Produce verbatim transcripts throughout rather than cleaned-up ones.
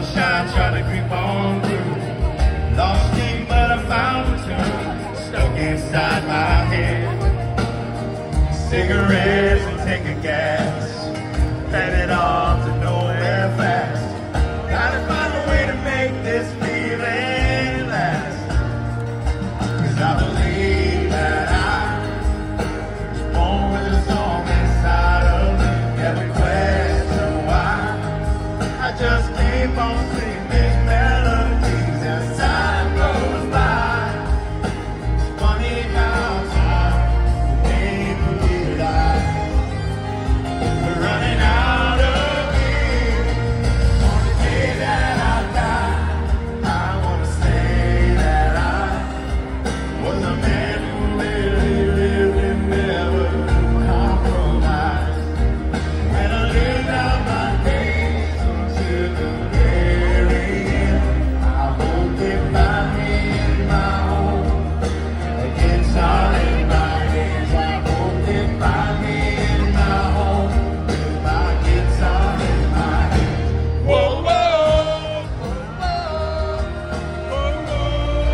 sunshine trying to creep on through. Lost me, but I found a tune stuck inside my head. Cigarettes and taking gas, headed off to nowhere fast. Gotta find a way to make this feeling last. 'Cause I believe that I was born with a song inside of me. Never question why. I just keep on singing these melodies as time goes by. Funny how time will make me realize we're running out of years. On the day that I die, I wanna say that I was a man who really lived and never compromised. When I lived out my days until the very end, I hope they find me in my home, a guitar in my hands. I hope they find me in my home, with my guitar in my hands. Whoa, whoa, whoa, whoa, whoa.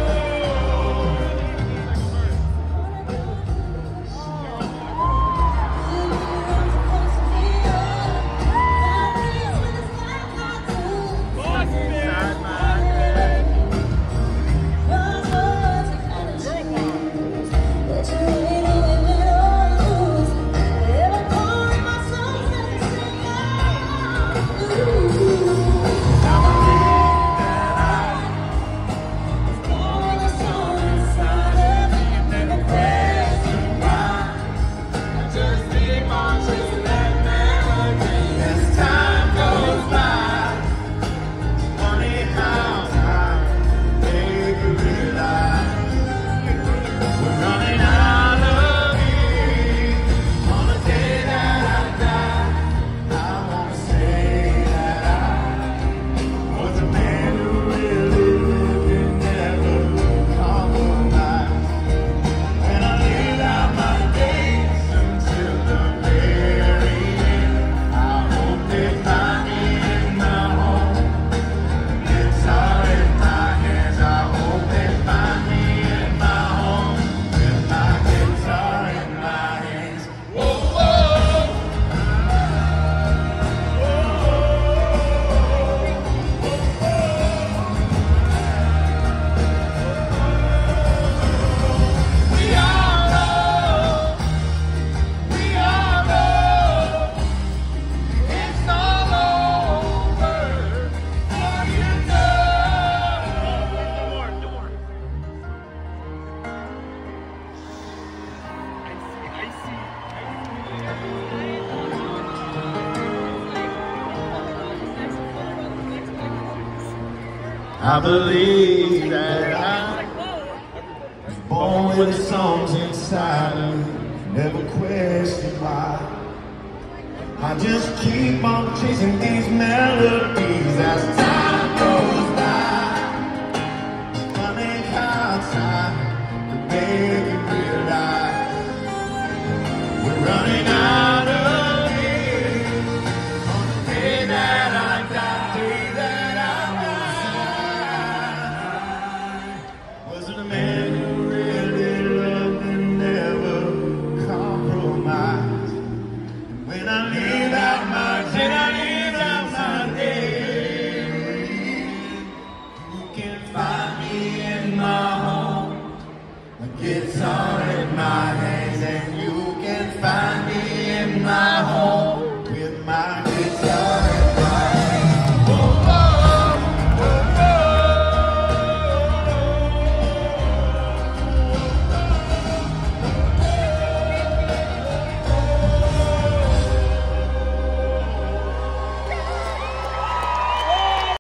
I believe that I was born with the songs inside of me, never question why. I just keep on chasing these melodies as time goes by. Funny how time can make you realize we're running out of years. On the day that I die, day that I wasn't a man who really loved and never compromised. When I leave